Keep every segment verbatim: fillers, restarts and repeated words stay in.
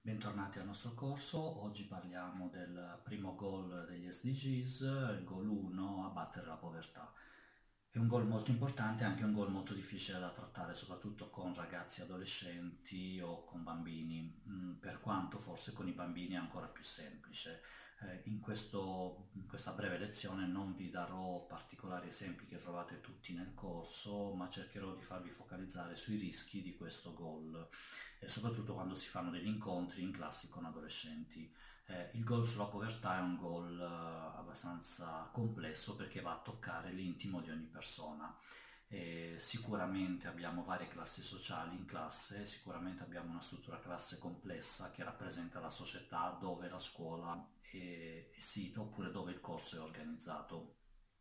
Bentornati al nostro corso. Oggi parliamo del primo goal degli S D Gs, il goal uno, abbattere la povertà. È un goal molto importante, anche un goal molto difficile da trattare, soprattutto con ragazzi adolescenti o con bambini, mm, per quanto forse con i bambini è ancora più semplice. Eh, in questo- in questa breve lezione non vi darò particolari esempi che trovate tutti nel corso, ma cercherò di farvi focalizzare sui rischi di questo goal, e soprattutto quando si fanno degli incontri in classi con adolescenti. Eh, il goal sulla povertà è un goal eh, abbastanza complesso perché va a toccare l'intimo di ogni persona. E sicuramente abbiamo varie classi sociali in classe, sicuramente abbiamo una struttura classe complessa che rappresenta la società dove la scuola è, è sita oppure dove il corso è organizzato.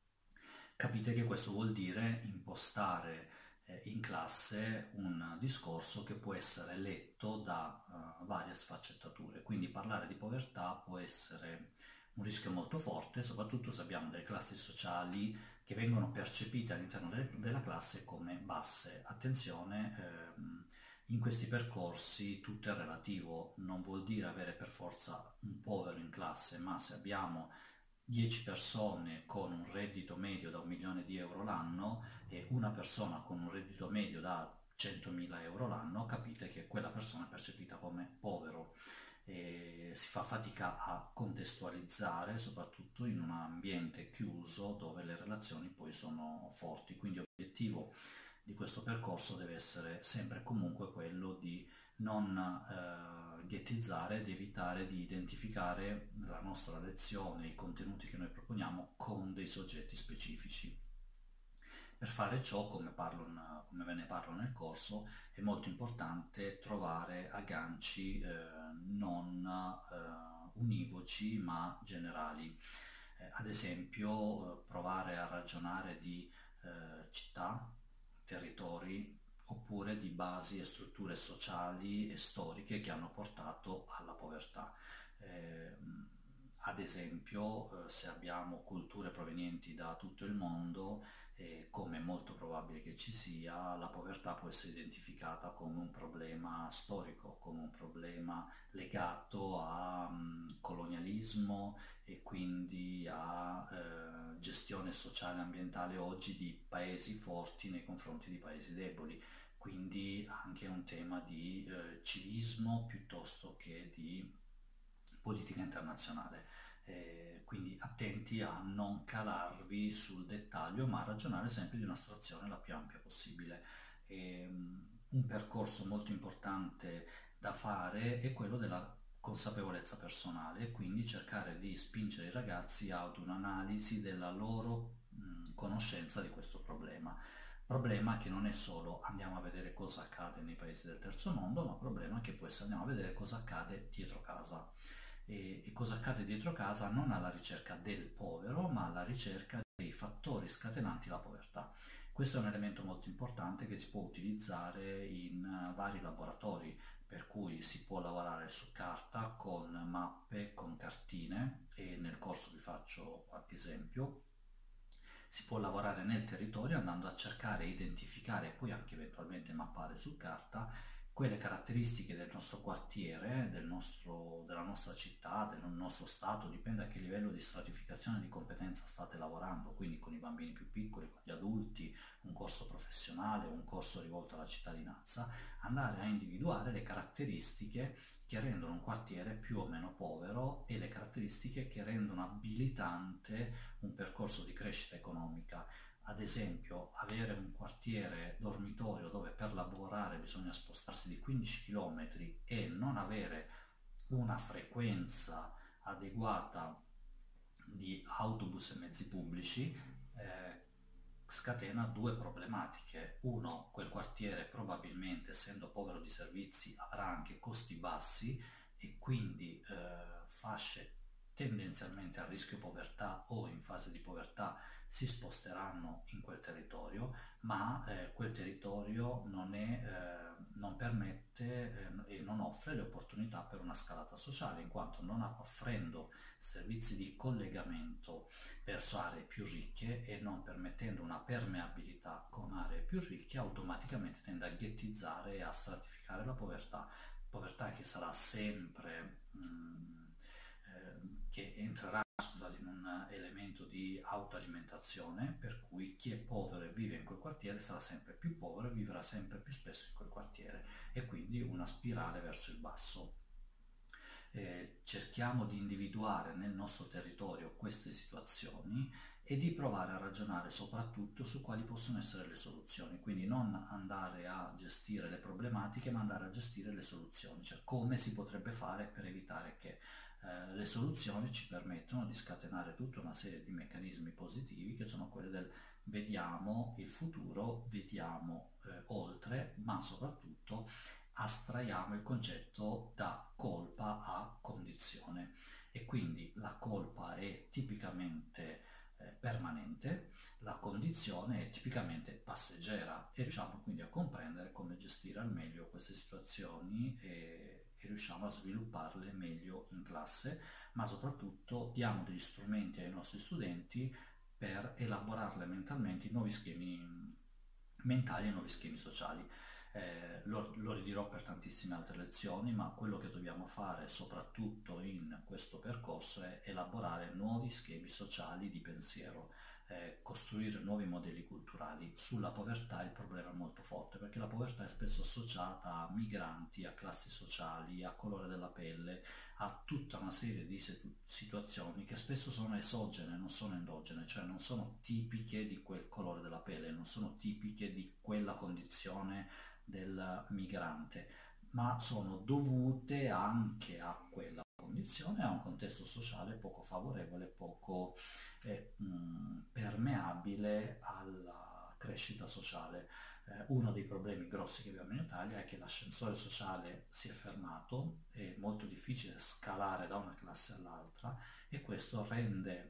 Capite che questo vuol dire impostare eh, in classe un discorso che può essere letto da eh, varie sfaccettature, quindi parlare di povertà può essere un rischio molto forte, soprattutto se abbiamo delle classi sociali che vengono percepite all'interno de- della classe come basse. Attenzione, ehm, in questi percorsi tutto è relativo, non vuol dire avere per forza un povero in classe, ma se abbiamo dieci persone con un reddito medio da un milione di euro l'anno e una persona con un reddito medio da centomila euro l'anno, capite che quella persona è percepita come povero. E si fa fatica a contestualizzare, soprattutto in un ambiente chiuso dove le relazioni poi sono forti. Quindi l'obiettivo di questo percorso deve essere sempre e comunque quello di non eh, ghettizzare, di evitare di identificare la nostra lezione, i contenuti che noi proponiamo con dei soggetti specifici. Per fare ciò, come, parlo in- come ve ne parlo nel corso, è molto importante trovare agganci eh, non eh, univoci ma generali. Eh, ad esempio, eh, provare a ragionare di eh, città, territori, oppure di basi e strutture sociali e storiche che hanno portato alla povertà. Eh, ad esempio, eh, se abbiamo culture provenienti da tutto il mondo, e come è molto probabile che ci sia, la povertà può essere identificata come un problema storico, come un problema legato a mm, colonialismo e quindi a eh, gestione sociale e ambientale oggi di paesi forti nei confronti di paesi deboli. Quindi anche un tema di eh, civismo piuttosto che di politica internazionale. Eh, quindi attenti a non calarvi sul dettaglio, ma a ragionare sempre di un'astrazione la più ampia possibile. E, um, un percorso molto importante da fare è quello della consapevolezza personale e quindi cercare di spingere i ragazzi ad un'analisi della loro mh, conoscenza di questo problema. Problema che non è solo andiamo a vedere cosa accade nei paesi del terzo mondo, ma problema che può essere andiamo a vedere cosa accade dietro casa. E, e cosa accade dietro casa non alla ricerca del povero, ma alla ricerca dei fattori scatenanti la povertà. Questo è un elemento molto importante che si può utilizzare in eh, vari laboratori, per cui si può lavorare su carta con mappe, con cartine, e nel corso vi faccio qualche esempio. Si può lavorare nel territorio andando a cercare, identificare e poi anche eventualmente mappare su carta quelle caratteristiche del nostro quartiere, del nostro, della nostra città, del nostro stato, dipende a che livello di stratificazione di competenza state lavorando, quindi con i bambini più piccoli, con gli adulti, un corso professionale, un corso rivolto alla cittadinanza, andare a individuare le caratteristiche che rendono un quartiere più o meno povero e le caratteristiche che rendono abilitante un percorso di crescita economica. Ad esempio, avere un quartiere dormitorio dove per lavorare bisogna spostarsi di quindici chilometri e non avere una frequenza adeguata di autobus e mezzi pubblici, eh, scatena due problematiche. Uno, quel quartiere probabilmente, essendo povero di servizi, avrà anche costi bassi e quindi eh, fasce tendenzialmente a rischio povertà o in fase di povertà si sposteranno in quel territorio, ma eh, quel territorio non, è, eh, non permette eh, e non offre le opportunità per una scalata sociale, in quanto non offrendo servizi di collegamento verso aree più ricche e non permettendo una permeabilità con aree più ricche, automaticamente tende a ghettizzare e a stratificare la povertà. povertà che sarà sempre, mh, eh, che entrerà, scusate, in un elemento di autoalimentazione, per cui chi è povero e vive in quel quartiere sarà sempre più povero e vivrà sempre più spesso in quel quartiere, e quindi una spirale verso il basso. Eh, cerchiamo di individuare nel nostro territorio queste situazioni e di provare a ragionare soprattutto su quali possono essere le soluzioni, quindi non andare a gestire le problematiche, ma andare a gestire le soluzioni, cioè come si potrebbe fare per evitare che eh, le soluzioni ci permettono di scatenare tutta una serie di meccanismi positivi che sono quelli del vediamo il futuro, vediamo eh, oltre, ma soprattutto astraiamo il concetto da colpa a condizione, e quindi la colpa è tipicamente eh, permanente, la condizione è tipicamente passeggera, e riusciamo quindi a comprendere come gestire al meglio queste situazioni e, e riusciamo a svilupparle meglio in classe, ma soprattutto diamo degli strumenti ai nostri studenti per elaborarle mentalmente in nuovi schemi mentali e nuovi schemi sociali. Eh, lo, lo ridirò per tantissime altre lezioni, ma quello che dobbiamo fare soprattutto in questo percorso è elaborare nuovi schemi sociali di pensiero, eh, costruire nuovi modelli culturali. Sulla povertà il problema è molto forte, perché la povertà è spesso associata a migranti, a classi sociali, a colore della pelle, a tutta una serie di situazioni che spesso sono esogene, non sono endogene, cioè non sono tipiche di quel colore della pelle, non sono tipiche di quella condizione del migrante, ma sono dovute anche a quella condizione, a un contesto sociale poco favorevole, poco eh, mh, permeabile alla crescita sociale. Eh, uno dei problemi grossi che abbiamo in Italia è che l'ascensore sociale si è fermato, è molto difficile scalare da una classe all'altra, e questo rende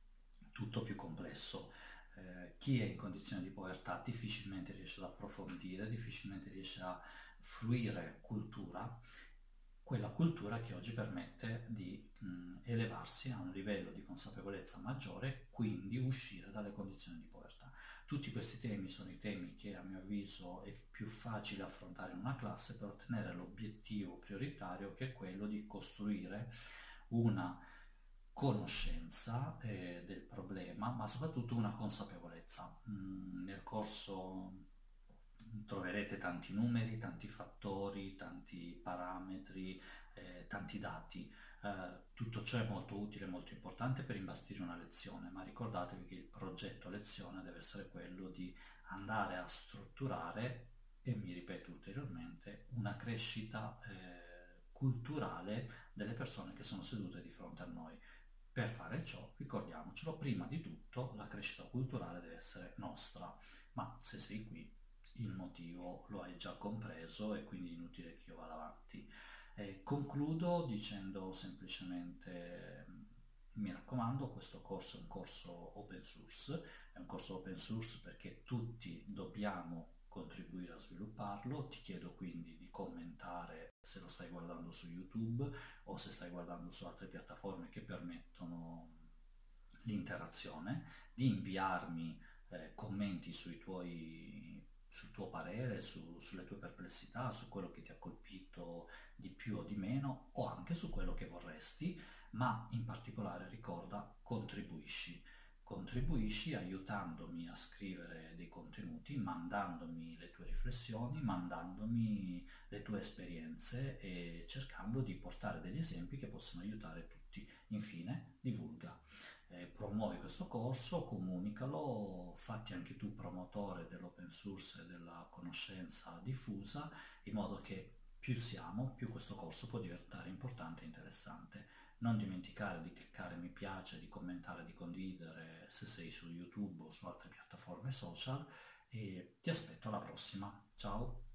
tutto più complesso. Eh, chi è in condizioni di povertà difficilmente riesce ad approfondire, difficilmente riesce a fruire cultura, quella cultura che oggi permette di mh, elevarsi a un livello di consapevolezza maggiore, quindi uscire dalle condizioni di povertà. Tutti questi temi sono i temi che a mio avviso è più facile affrontare in una classe per ottenere l'obiettivo prioritario, che è quello di costruire una conoscenza eh, del problema, ma soprattutto una consapevolezza. Mm, nel corso troverete tanti numeri, tanti fattori, tanti parametri, eh, tanti dati. Eh, tutto ciò è molto utile e molto importante per imbastire una lezione, ma ricordatevi che il progetto lezione deve essere quello di andare a strutturare, e mi ripeto ulteriormente, una crescita eh, culturale delle persone che sono sedute di fronte a noi. Per fare ciò, ricordiamocelo, prima di tutto la crescita culturale deve essere nostra, ma se sei qui il motivo lo hai già compreso, e quindi è inutile che io vada avanti. Eh, concludo dicendo semplicemente, mi raccomando, questo corso è un corso open source, è un corso open source perché tutti dobbiamo contribuire a svilupparlo. Ti chiedo quindi di commentare se lo stai guardando su YouTube o se stai guardando su altre piattaforme che permettono l'interazione, di inviarmi eh, commenti sui tuoi, sul tuo parere, su, sulle tue perplessità, su quello che ti ha colpito di più o di meno, o anche su quello che vorresti, ma in particolare ricorda, contribuisci. Contribuisci aiutandomi a scrivere dei contenuti, mandandomi le tue riflessioni, mandandomi le tue esperienze e cercando di portare degli esempi che possono aiutare tutti. Infine, divulga. Eh, promuovi questo corso, comunicalo, fatti anche tu promotore dell'open source e della conoscenza diffusa, in modo che più siamo, più questo corso può diventare importante e interessante. Non dimenticare di cliccare mi piace, di commentare, di condividere se sei su YouTube o su altre piattaforme social, e ti aspetto alla prossima. Ciao!